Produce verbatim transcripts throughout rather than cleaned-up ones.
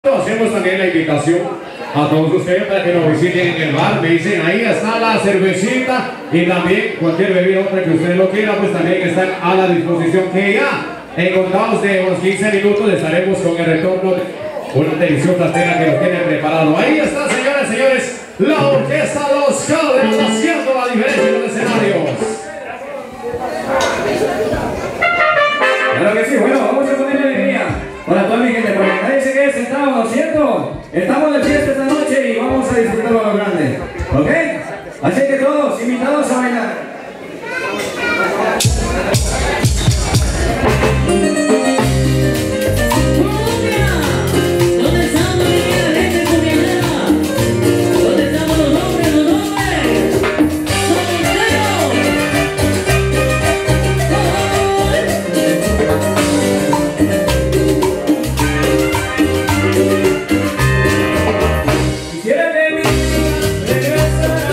Hacemos también la invitación a todos ustedes para que nos visiten en el bar. Me dicen, ahí está la cervecita y también cualquier bebida otra que ustedes lo quieran, pues también están a la disposición, que ya en contados de unos quince minutos estaremos con el retorno de una deliciosa cena que nos tiene preparado. Ahí está, señores, señores, la orquesta Los Calderos haciendo la diferencia en los escenarios. Claro que sí, bueno, vamos a ponerle alegría para toda mi gente, porque nadie se quede sentado, ¿no es cierto? Estamos de fiesta esta noche y vamos a disfrutarlo a lo grande, ¿ok? Así que todos invitados a bailar. Quisiera que mi vida regresara.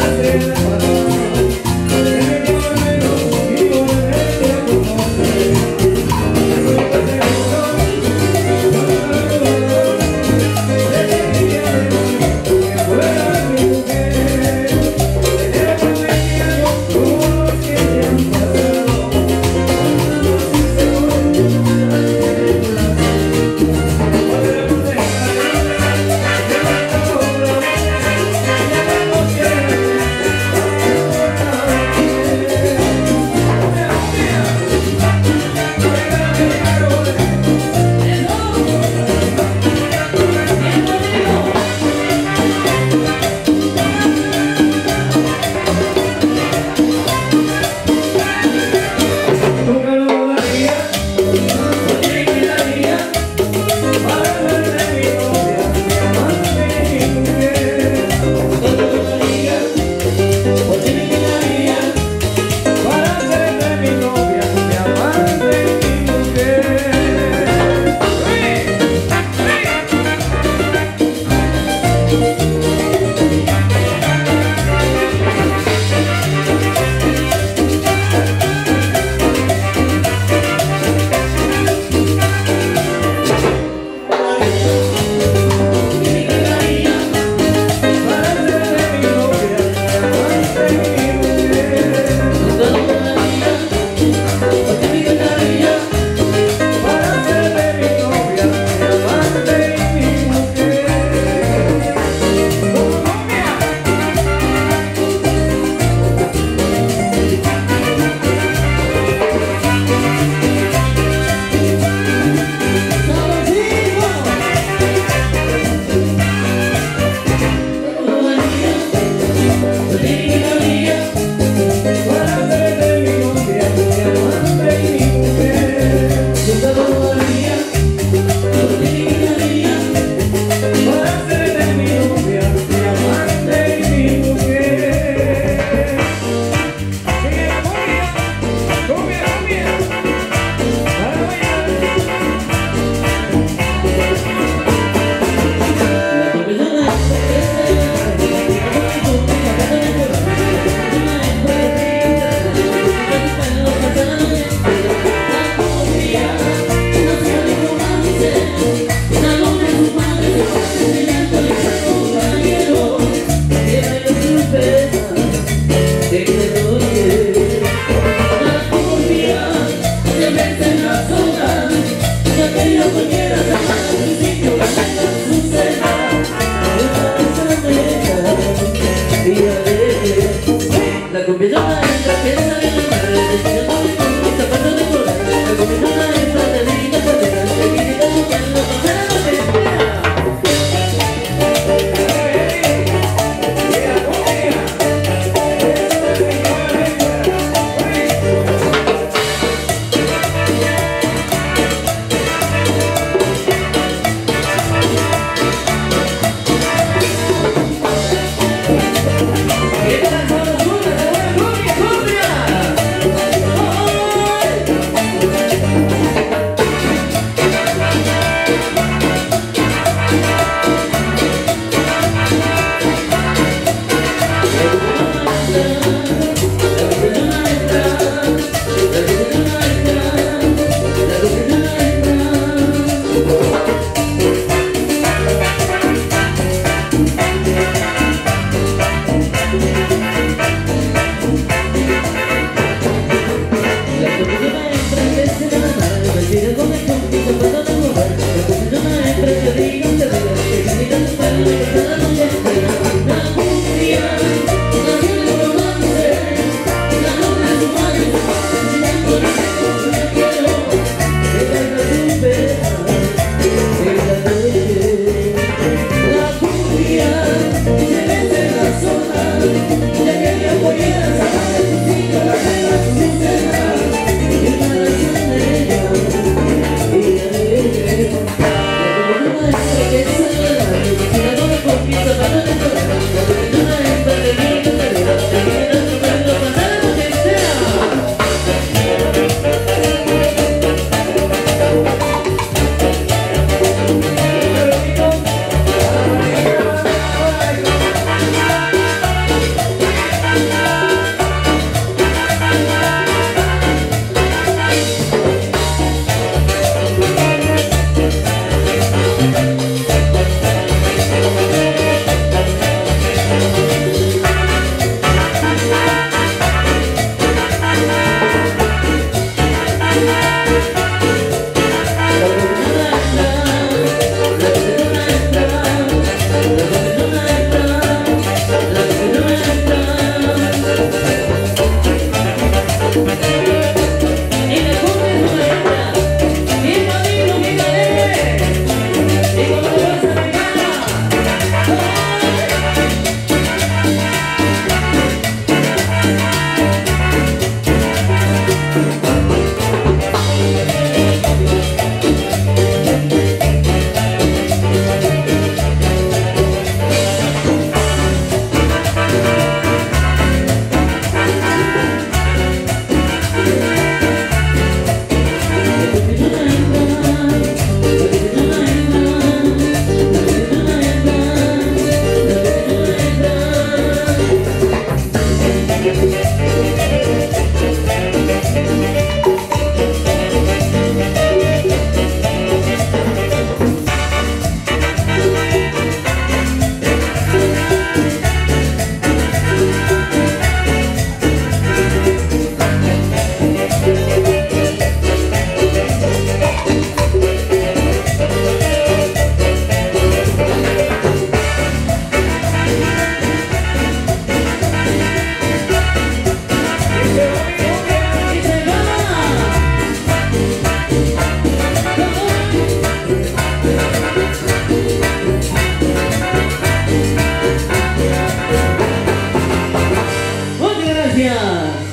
Gracias.